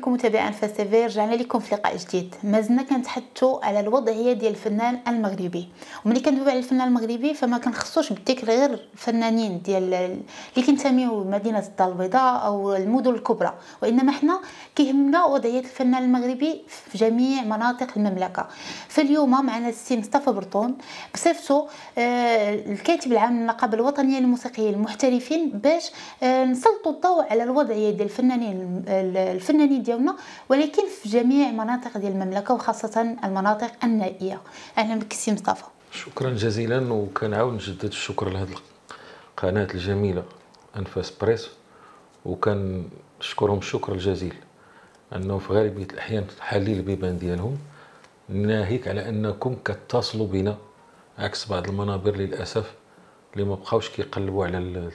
بكم متابعين أنفاس تيفي. رجعنا لكم في لقاء جديد. مازلنا كنتحدثوا على الوضعيه ديال الفنان المغربي، وملي كندويو على الفنان المغربي فما كنخصوش بالذكر غير الفنانين ديال اللي كينتميو لمدينه الدار البيضاء او المدن الكبرى، وانما حنا كيهمنا وضعيه الفنان المغربي في جميع مناطق المملكه. فاليوم معنا السي مصطفى برطون بصفته الكاتب العام للنقابه الوطنيه للموسيقيين المحترفين، باش نسلطوا الضوء على الوضعيه ديال الفنانين ديالنا، ولكن في جميع مناطق ديال المملكه وخاصه المناطق النائيه. اهلا بك سي مصطفى. شكرا جزيلا، وكنعاود نجدد الشكر لهذه القناه الجميله انفاس بريس، وكنشكرهم الشكر الجزيل انه في غالبيه الاحيان حالين البيبان ديالهم، ناهيك على انكم كتصلوا بنا عكس بعض المنابر للاسف اللي ما بقاوش كيقلبوا على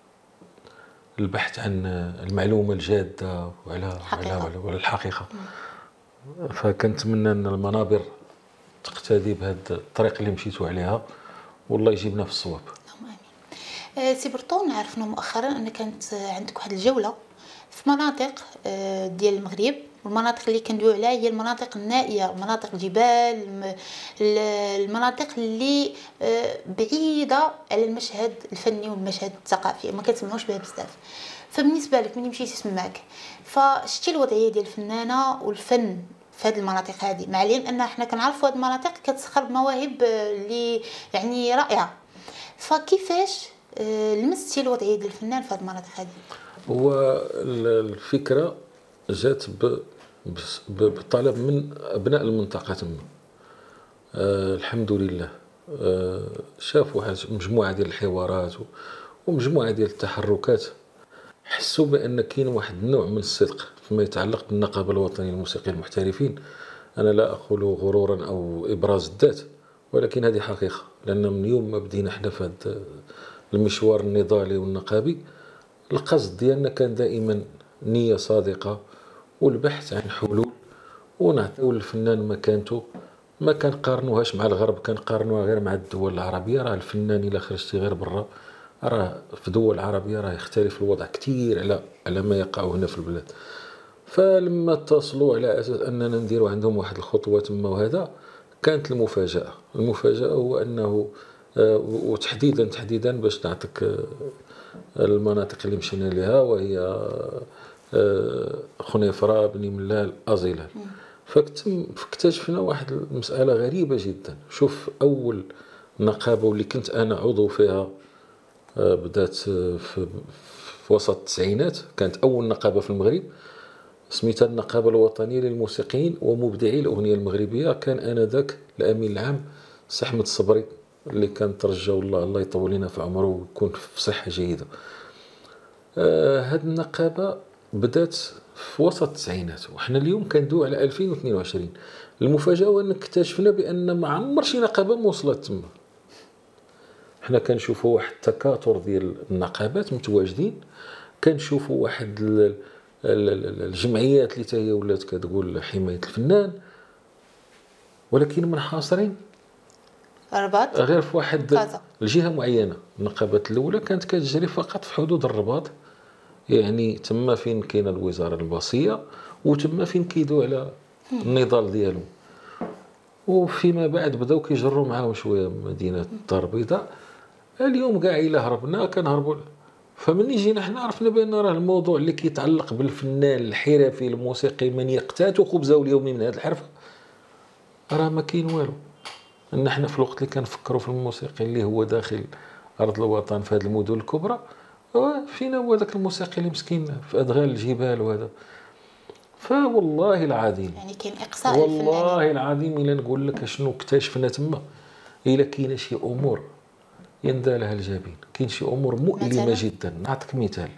البحث عن المعلومه الجاده وعلى الحقيقه. فكنتمنى ان المنابر تقتدي بهذا الطريق اللي مشيتوا عليها، والله يجيبنا في الصواب. اللهم امين. سي برطون، عرفنا مؤخرا ان كانت عندك واحد الجوله في مناطق ديال المغرب، والمناطق اللي كندويو عليها هي المناطق النائيه، مناطق الجبال، المناطق اللي بعيده على المشهد الفني والمشهد الثقافي، ما كنسمعوش بها بزاف. فبالنسبه لك ملي مشيتي تماك، فشتي الوضعيه ديال الفنانه والفن في هذه المناطق هذه، مع العلم ان احنا كنعرفوا هذه المناطق كتسخر بمواهب اللي يعني رائعه، فكيفاش لمستي الوضعيه ديال الفنان في هذه المناطق هذه؟ هو الفكره جات بطلب من ابناء المنطقه تما. الحمد لله شافوا واحد مجموعه ديال الحوارات ومجموعه ديال التحركات، حسوا بان كاين واحد النوع من الصدق فيما يتعلق بالنقابه الوطنيه للموسيقيين المحترفين. انا لا اقول غرورا او ابراز الذات، ولكن هذه حقيقه، لان من يوم ما بدينا حنا في هذا المشوار النضالي والنقابي، القصد ديالنا كان دائما نيه صادقه والبحث عن حلول ونعطيو للفنان مكانته. ما كنقارنوهاش مع الغرب، كنقارنوها غير مع الدول العربيه. راه الفنان الا خرجتي غير برا، راه في دول عربيه راه يختلف الوضع كثير على ما يقع هنا في البلاد. فلما اتصلوا على اساس اننا نديروا عندهم واحد الخطوه تما، وهذا كانت المفاجاه هو انه وتحديدا باش نعطيك المناطق اللي مشينا لها، وهي خنيفره، بني ملال، ازيلال. فاكتشفنا واحد المساله غريبه جدا. شوف، اول نقابه واللي كنت انا عضو فيها بدات في وسط التسعينات، كانت اول نقابه في المغرب، سميتها النقابه الوطنيه للموسيقيين ومبدعي الاغنيه المغربيه. كان انذاك الامين العام سي احمد الصبري، اللي كان ترجاو الله يطول لنا في عمره ويكون في صحه جيده. هاد النقابه بدات في وسط التسعينات، وحنا اليوم كندوي على 2022. المفاجاه هو ان اكتشفنا بان ما عمر شي نقابه وصلت تما. حنا كنشوفوا واحد التكاثر ديال النقابات متواجدين، كنشوفوا واحد الجمعيات اللي حتى هي ولات كتقول حمايه الفنان، ولكن منحاصرين الرباط غير في واحد الجهه معينه. النقابات الاولى كانت كتجري فقط في حدود الرباط، يعني تما فين كاينه الوزاره البصيه، وتما فين كيدوا على النضال ديالهم. وفيما بعد بداو كيجروا معاهم شويه مدينه الدار البيضاء. اليوم كاع الا هربنا كنهربوا. فمني جينا حنا عرفنا بان راه الموضوع اللي كيتعلق بالفنان الحرفي الموسيقي من يقتات خبزه اليومي من هذه الحرفه، راه ما كاين والو. ان حنا في الوقت اللي كنفكروا في الموسيقي اللي هو داخل ارض الوطن في هذه المدن الكبرى، فينا هو ذاك الموسيقي اللي مسكين في ادغال الجبال وهذا. فوالله العظيم، يعني كاين اقصاء والله العظيم الا نقول لك شنو اكتشفنا تما، الا كاينه شي امور يندى لها الجبين. كاين شي امور مؤلمه جدا. نعطيك مثال.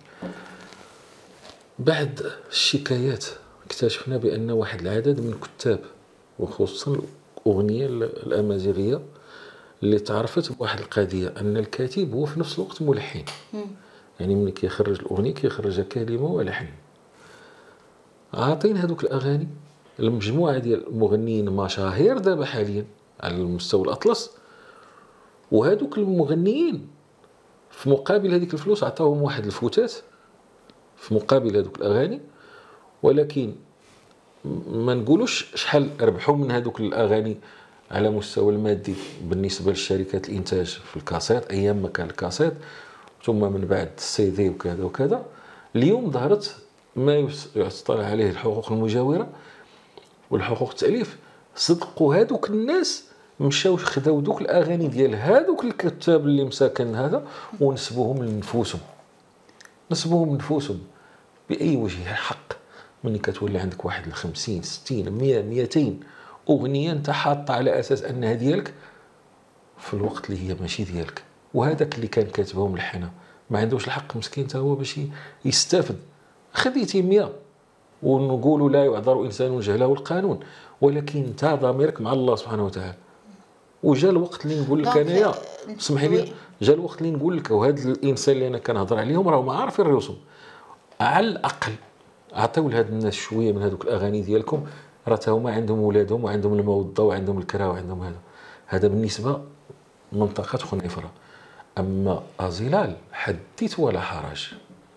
بعد الشكايات اكتشفنا بان واحد العدد من الكتاب، وخصوصا الاغنيه الامازيغيه، اللي تعرفت بواحد القضيه ان الكاتب هو في نفس الوقت ملحن. يعني ملي كيخرج الاغنيه كيخرجها كلمه ولحن. عاطين هذوك الاغاني المجموعه ديال المغنيين مشاهير دابا حاليا على المستوى الاطلس، وهذوك المغنيين في مقابل هذيك الفلوس عطاوهم واحد الفتات في مقابل هذوك الاغاني، ولكن ما نقولوش شحال ربحوا من هذوك الاغاني على مستوى المادي بالنسبه للشركات الانتاج في الكاسيت ايام ما كان الكاسيت، ثم من بعد السي دي وكذا وكذا. اليوم ظهرت ما يصطلح عليه الحقوق المجاوره والحقوق التاليف. صدقوا هذوك الناس مشاو خداو دوك الاغاني ديال هذوك الكتاب اللي مساكن هذا ونسبوهم لنفوسهم، نسبوهم لنفوسهم باي وجه حق. ملي كتولي عندك واحد 50 60 100 200 اغنيه انت حاطه على اساس انها ديالك في الوقت اللي هي ماشي ديالك، وهذاك اللي كان كاتبهم لحنا ما عندوش الحق مسكين حتى هو باش يستافد. خديتي 100 ونقولوا لا يعذر انسان جهله القانون، ولكن انت ضميرك مع الله سبحانه وتعالى. وجا الوقت اللي نقول لك انايا، اسمحي لي، جا الوقت اللي نقول لك وهذا الانسان اللي انا كنهضر عليهم راهم عارفين راسهم، على الاقل عطيو لهاد الناس شويه من هذوك الاغاني ديالكم، راه تا هما عندهم ولادهم وعندهم الموضه وعندهم الكرا وعندهم هذا بالنسبه منطقه خنيفره. اما ازلال حديث ولا حرج.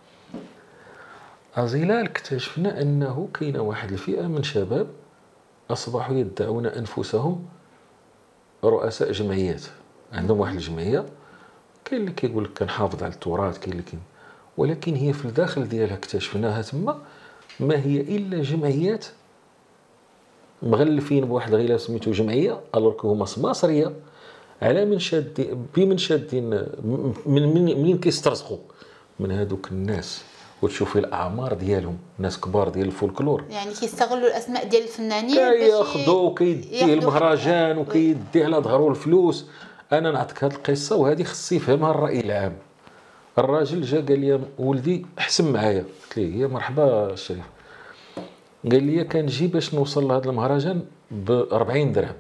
ازلال اكتشفنا انه كاينه واحد الفئه من شباب اصبحوا يدعون انفسهم رؤساء جمعيات، عندهم واحد الجمعيه، كاين اللي كيقول لك كنحافظ على التراث، كاين اللي ولكن هي في الداخل ديالها اكتشفناها تما ما هي الا جمعيات مغلفين بواحد الغلاف سميتو جمعيه الوغ هما مصريه، على من شادين بمن شادين منين كيسترزقوا من هذوك الناس. وتشوفي الاعمار ديالهم ناس كبار ديال الفولكلور، يعني كيستغلوا الاسماء ديال الفنانين كياخذوا وكيديه المهرجان وكيدي على ظهروا الفلوس. انا نعطيك هذه القصه وهذه خص يفهمها الراي العام. الراجل جا قال لي ولدي احسن معايا، قلت ليه يا مرحبا الشريف، قال لي كنجي باش نوصل لهذا المهرجان ب 40 درهم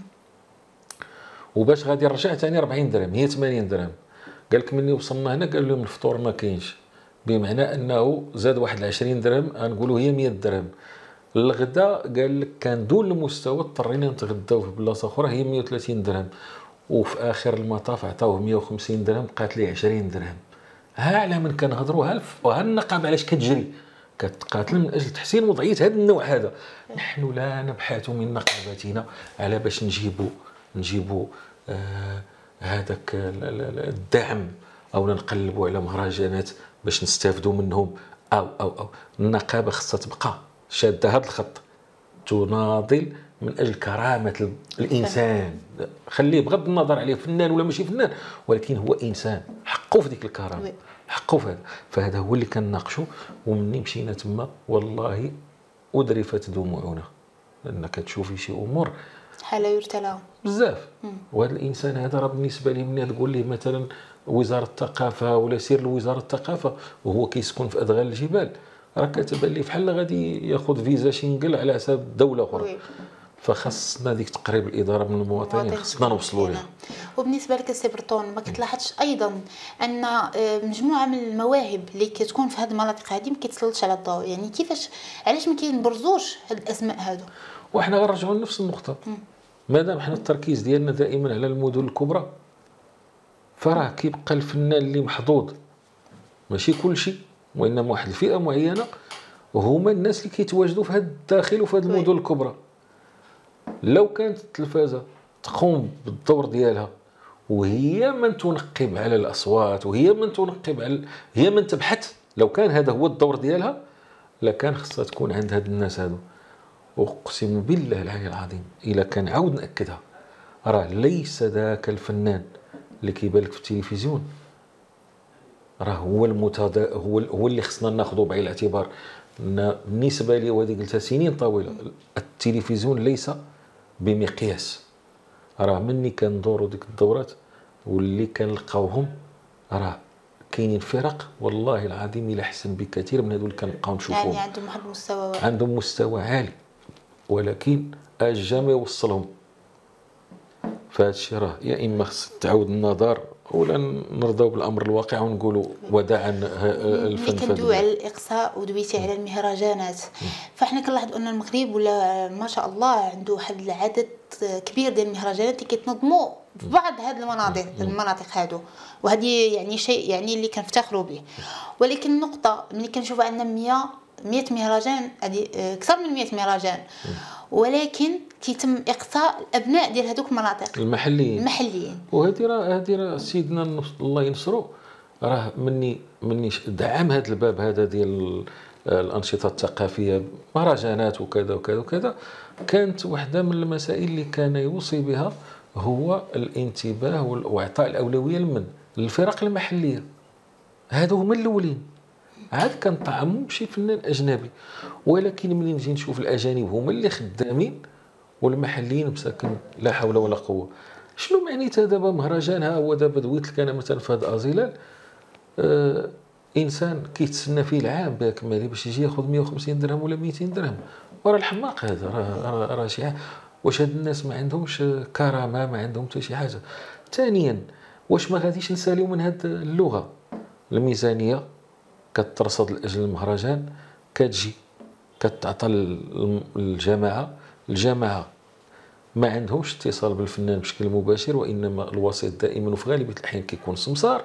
وباش غادي نرجع ثاني 40 درهم، هي 80 درهم. قال لك ملي وصلنا هنا قال لهم الفطور ما كاينش، بمعنى انه زاد واحد 20 درهم، غنقولوا هي 100 درهم. الغدا قال لك كان دون المستوى، اضطرينا نتغداو في بلاصه اخرى هي 130 درهم، وفي اخر المطاف عطاوه 150 درهم، بقات لي 20 درهم. ها على من كنهضروا، ها النقابه علاش كتجري كتقاتل من اجل تحسين وضعيه هذا النوع هذا. نحن لا نبحث من نقابتنا على باش نجيبوا هذاك الدعم او نقلبوا على مهرجانات باش نستافدوا منهم او النقابه خصها تبقى شاده هذا الخط، تناضل من اجل كرامه الانسان. خليه بغض النظر عليه فنان ولا ماشي فنان، ولكن هو انسان حقه في ديك الكرامه، حقه في هذا. فهذا هو اللي كنناقشوا. ومني مشينا تما والله أدرفت دموعنا، لأنك تشوفي شي أمور حاله يرتلى بزاف. وهذا الإنسان هذا راه بالنسبة لي ملي تقول ليه مثلا وزارة الثقافة ولا سير لوزارة الثقافة وهو كيسكن في أدغال الجبال، راه كتبان لي بحال غادي ياخذ فيزا شنغل على حساب دولة أخرى. فخصنا ديك تقريب الاداره من المواطنين، خصنا نوصلوا لها. وبالنسبه لك سي برطون، ما كتلاحظش ايضا ان مجموعه من المواهب اللي كتكون في هذه المناطق هذه ما كيتسلطش على الضوء؟ يعني كيفاش، علاش ما كينبرزوش هاد الاسماء هادو؟ وحنا غنرجعوا لنفس النقطه، مادام حنا التركيز ديالنا دائما على المدن الكبرى، فراه كيبقى الفنان اللي محظوظ، ماشي كل شيء، وانما واحد الفئه معينه وهما الناس اللي كيتواجدوا في هذا الداخل وفي هذه المدن الكبرى. لو كانت التلفازه تقوم بالدور ديالها وهي من تنقب على الاصوات وهي من تنقب على، هي من تبحث، لو كان هذا هو الدور ديالها لكان خصها تكون عند هاد الناس هادو. اقسم بالله العلي العظيم الا كان عاود ناكدها، راه ليس ذاك الفنان اللي كيبان لك في التلفزيون راه هو هو اللي خصنا ناخذه بعين الاعتبار. بالنسبه لي وهذه قلتها سنين طويله، التلفزيون ليس بمقياس. راه مني كندوروا ديك الدورات واللي كنلقاوهم راه كاينين فرق والله العظيم الا احسن بكثير من هذو اللي كنبقاو نشوفوهم، يعني عندهم واحد المستوى، عندهم مستوى عالي، ولكن اجا ما يوصلهم. فهذا الشيء راه يا اما خص تعاود النظر ولا نرضاو بالامر الواقع ونقولوا وداعا الفن. ملي كندويو على الاقصاء ودويتي على المهرجانات، فاحنا كنلاحظوا ان المغرب ولا ما شاء الله عنده واحد العدد كبير ديال المهرجانات اللي كيتنظموا في بعض هذه المناطق هادو، وهذه يعني شيء يعني اللي كنفتخروا به. ولكن النقطه ملي كنشوفوا عندنا 100 100 مهرجان، اكثر من 100 مهرجان، ولكن كيتم اقصاء الابناء ديال هذوك المناطق المحليين. وهذه راه سيدنا الله ينصرو، راه مني دعم هذا الباب هذا ديال الانشطه الثقافيه، مهرجانات وكذا وكذا وكذا. كانت واحده من المسائل اللي كان يوصي بها هو الانتباه واعطاء الاولويه للفرق المحليه. هادو هما الاولين، عاد كان طعمهم شي فنان اجنبي، ولكن ملي نجي نشوف الاجانب هما اللي خدامين والمحليين مساكن لا حول ولا قوه. شنو معنيتها دابا مهرجان؟ ها هو دابا دويت لك انا مثلا في هذا ازيلال، انسان كيتسنى فيه العام باكمله باش يجي ياخذ 150 درهم ولا 200 درهم، وراه الحماق هذا. راه شي حاجه. واش هاد الناس ما عندهمش كرامه؟ ما عندهم حتى شي حاجه. ثانيا، واش ما غاديش نساليو من هاد اللغه؟ الميزانيه كترصد لاجل المهرجان، كتجي كتعطى الجماعه ما عندهمش اتصال بالفنان بشكل مباشر، وانما الوسيط دائما وفي غالبيه الاحيان كيكون سمسار.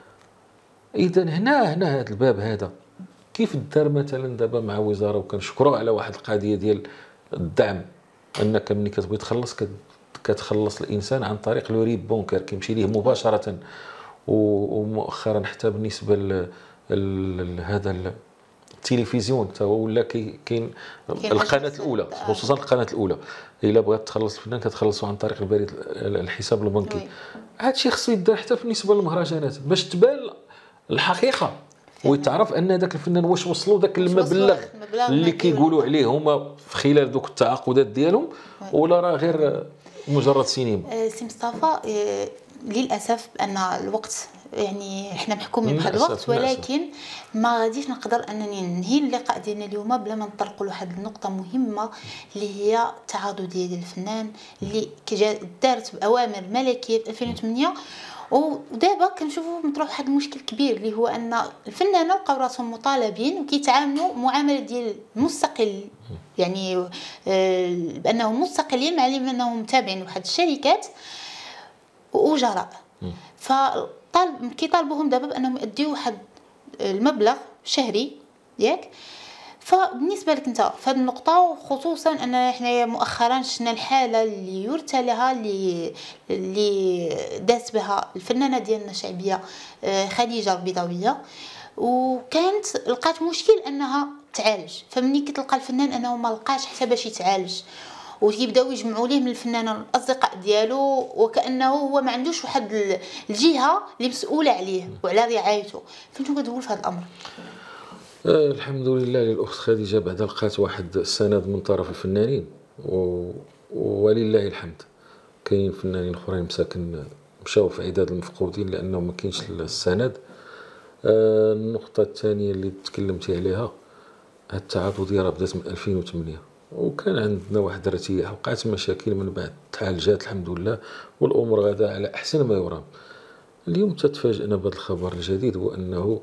اذا هنا هذا الباب هذا كيف دار مثلا دابا مع وزاره، وكنشكروا على واحد القضيه ديال الدعم، انك ملي كتبغي تخلص كتخلص الانسان عن طريق لو ريب بونكر، كيمشي ليه مباشره. ومؤخرا حتى بالنسبه هذا التلفزيون تا ولا كاين القناه الاولى، خصوصا القناه الاولى، الا بغات تخلص الفنان كتخلصوا عن طريق البريد الحساب البنكي. هذا الشيء خصو يدار حتى بالنسبه للمهرجانات باش تبان الحقيقه، ويتعرف ان ذاك الفنان واش وصلوا ذاك المبلغ اللي كيقولوا عليه هما في خلال دوك التعاقدات ديالهم، ولا راه غير مجرد سينما. سي مصطفى، للاسف بان الوقت يعني احنا محكومين بهذا الوقت، ولكن ما غاديش نقدر انني ننهي اللقاء ديالنا اليوم بلا ما نطرقوا لواحد النقطه مهمه اللي هي التعاضديه ديال الفنان اللي دارت باوامر ملكيه في 2008. ودابا كنشوفوا مطروح واحد المشكل كبير اللي هو ان الفنانه لقاو راسهم مطالبين وكيتعاملوا معامله ديال المستقل، يعني بانهم مستقلين مع انهم تابعين لواحد الشركات واجراء. كيطالبوهم دابا بانهم يديو واحد المبلغ شهري ياك. فبالنسبه لك انت في هذه النقطه، وخصوصا ان حنايا مؤخرا شفنا الحاله اللي يرثى لها اللي دات بها الفنانه ديالنا الشعبيه خديجه البيضاويه، وكانت لقات مشكل انها تعالج. فمني كتلقى الفنان انه ما لقاش حتى باش يتعالج، ويبداو يجمعوا ليه من الفنانه الاصدقاء ديالو، وكانه هو ما عندوش واحد الجهه اللي مسؤوله عليه وعلى رعايته. فانتم كتقول في هذا الامر؟ الحمد لله للاخت خديجه بعد لقات واحد السند من طرف الفنانين، ولله الحمد. كاين فنانين اخرين مساكن مشاو في عداد المفقودين لانه ما كاينش السند. النقطه الثانيه اللي تكلمتي عليها، هاد التعاضديه راه بدات من 2008، وكان عندنا واحد الارتياح، وقعت مشاكل من بعد تعالجات الحمد لله، والامور غادا على احسن ما يرام. اليوم تتفاجئنا بهذا الخبر الجديد، هو انه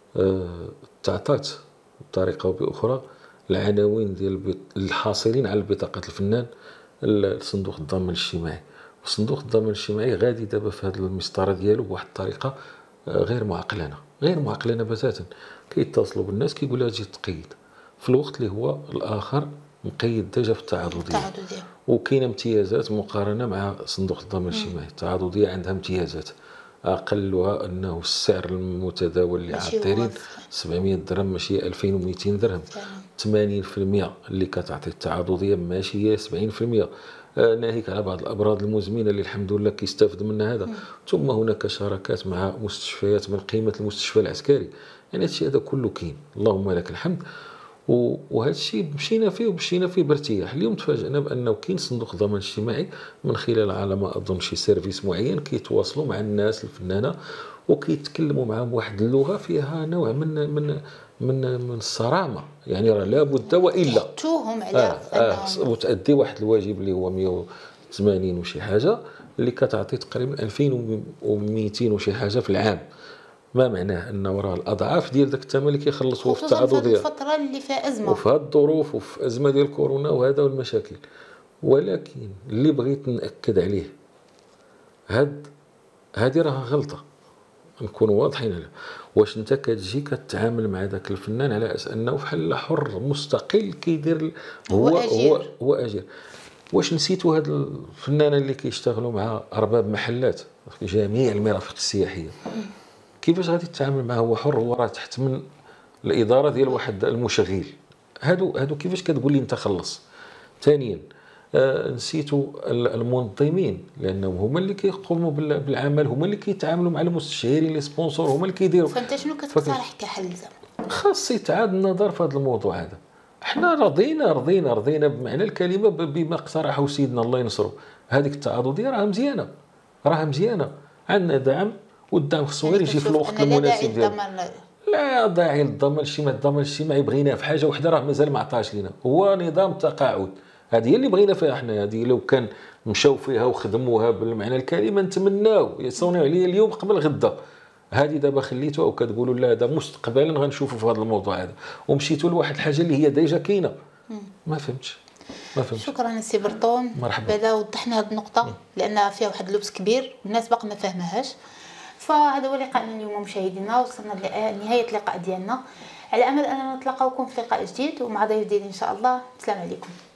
تعطات بطريقه او باخرى العناوين ديال الحاصلين على بطاقه الفنان لصندوق الضمان الاجتماعي. وصندوق الضمان الاجتماعي غادي دابا في هذه المسطره ديالو بواحد الطريقه غير معقلانه بتاتا. كيتصلوا بالناس كيقول لها تجي تقيد في الوقت اللي هو الاخر مقيد ديجا في التعاضديه. وكاينه امتيازات مقارنه مع صندوق الضمان الاجتماعي. التعاضديه عندها امتيازات، اقلها انه السعر المتداول اللي عاطيين 700 درهم ماشي 2200 درهم. 80% اللي كتعطي التعاضديه ماشي هي 70%، ناهيك على بعض الامراض المزمنه اللي الحمد لله كيستافد منها هذا. ثم هناك شراكات مع مستشفيات من قيمه المستشفى العسكري. يعني هادشي هذا كله كاين، اللهم لك الحمد. وهذا الشيء مشينا فيه بارتياح. اليوم تفاجئنا بانه كاين صندوق الضمان الاجتماعي من خلال على ما اظن شي سيرفيس معين كيتواصلوا مع الناس الفنانه وكيتكلموا معهم واحد اللغه فيها نوع من الصرامه. يعني راه لابد والا توهم على وتادي واحد الواجب اللي هو 180 وشي حاجه، اللي كتعطي تقريبا 2200 وشي حاجه في العام. ما معناه انه راه الاضعاف ديال داك الثمن اللي كيخلصوه في التعاضديه، في الفتره اللي فيها ازمه وفي هذه الظروف وفي ازمه ديال كورونا وهذا والمشاكل. ولكن اللي بغيت ناكد عليه، هذه راه غلطه. نكونوا واضحين عليه. واش انت كتجي كتعامل مع ذاك الفنان على اساس انه بحال حر مستقل كيدير هو اجير. واش نسيتوا هاد الفنانه اللي كيشتغلوا مع ارباب محلات في جميع المرافق السياحيه، كيفاش غادي تتعامل معه؟ هو حر، هو راه تحت من الاداره ديال واحد المشغل. هادو كيفاش كتقول لي انت خلص؟ ثانيا نسيتوا المنظمين، لانهم هما اللي كيقوموا بالعمل، هما اللي كيتعاملوا مع المستشارين لي سبونسور، هما اللي كيديروا. فانت شنو كتقترح كحل زعما؟ خاص يتعاد النظر في هذا الموضوع هذا. احنا رضينا بمعنى الكلمه بما اقترحه سيدنا الله ينصرو. هذيك التعاضديه راها مزيانه، عندنا دعم، والدعم خصو غير يجي في الوقت المناسب ديالو. لا داعي للضمان الاجتماعي. الضمان الاجتماعي بغيناه في حاجه وحده راه مازال ما عطاش لينا، هو نظام التقاعد. هذه هي اللي بغينا فيها حنا. هذه لو كان مشاو فيها وخدموها بالمعنى الكلمه نتمناو يصونوا عليا اليوم قبل غدا. هذه دابا خليتوها وكتقولوا لا هذا مستقبلا غنشوفوا في هذا الموضوع هذا، ومشيتوا لواحد الحاجه اللي هي ديجا كاينه. ما فهمتش. شكرا سي برطون. مرحبا. بعدا وضحنا هذه النقطه لان فيها واحد اللبس كبير والناس باقي ما فاهماهاش. فهذا هو لقاءنا اليوم مشاهدينا، وصلنا لنهايه اللقاء ديالنا، على امل اننا نتلاقاوكم في لقاء جديد ومع ضيف جديد ان شاء الله. السلام عليكم.